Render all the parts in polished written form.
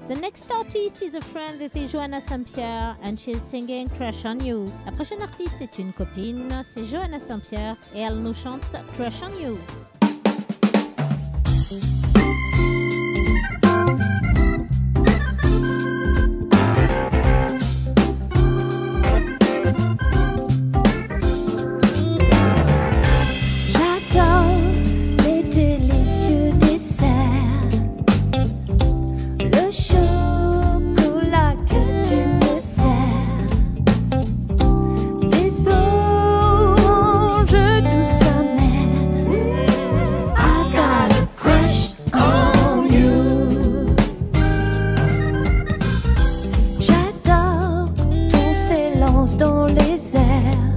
The next artist is a friend, it is JOHANNA SAINT-PIERRE and she's singing Crush on You. La prochaine artiste est une copine, c'est JOHANNA SAINT-PIERRE et elle nous chante Crush on You. Dans les airs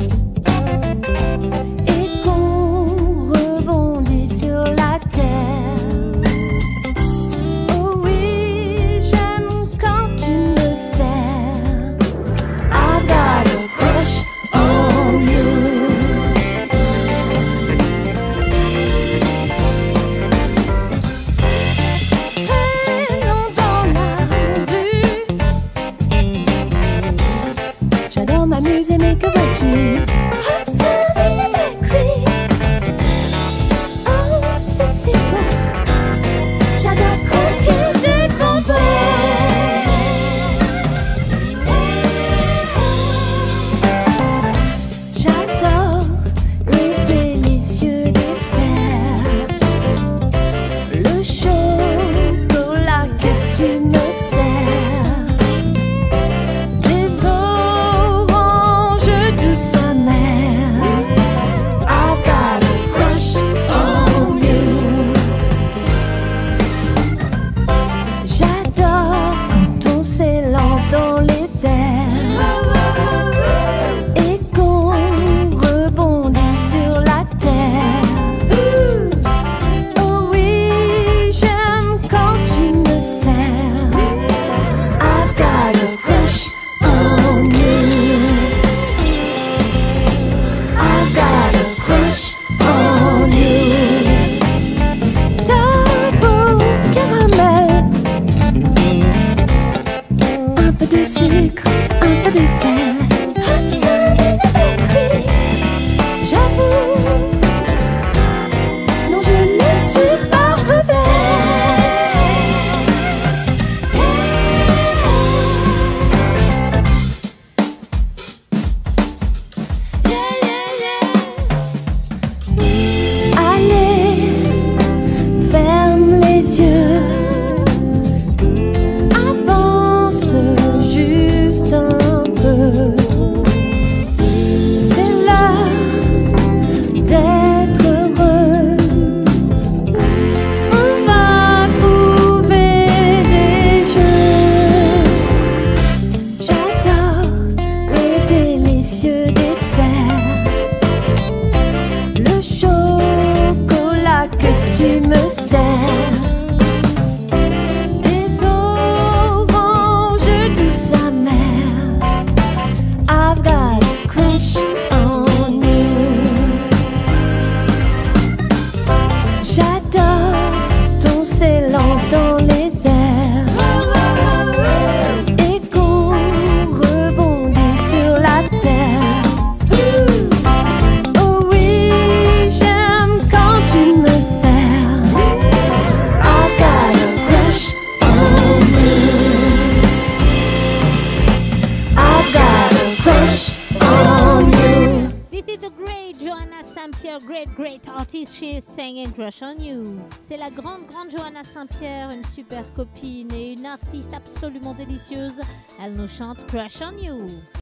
et qu'on rebondit sur la terre. Oh oui, j'aime quand tu me serres. I got a crush on you. Traînons dans la rue, j'adore m'amuser, mais que vois-tu? Oh, c'est si bon. J'adore croquer des bonbons. J'adore les délicieux desserts, le chocolat que tu me sers, des oranges douces amères. I got a crush on you. J'adore quand on s'élance dans les airs et qu'on rebondit sur la terre. Oh oui, j'aime quand tu me serres. I've got a crush on you. I've got a crush on you. Ta peau caramel, un peu de sucre, un peu de sel. J'avoue, non, je ne suis pas rebelle. Allez, ferme les yeux, avance juste un peu. C'est l'heure d'être heureux. On va trouver des jeux. J'adore les délicieux desserts, le chocolat que tu me sers, des oranges douces amères. I've got a crush on you. J'adore ton s'élance dans les airs et qu'on rebondit sur la terre. Oh oui, j'aime quand tu me serres. I've got a crush on you. I've got a crush on you. This is the great JOHANNA SAINT-PIERRE, great artist, she is singing Crush on You. C'est la grande JOHANNA SAINT-PIERRE, une super copine et une artiste absolument délicieuse. Elle nous chante Crush on You.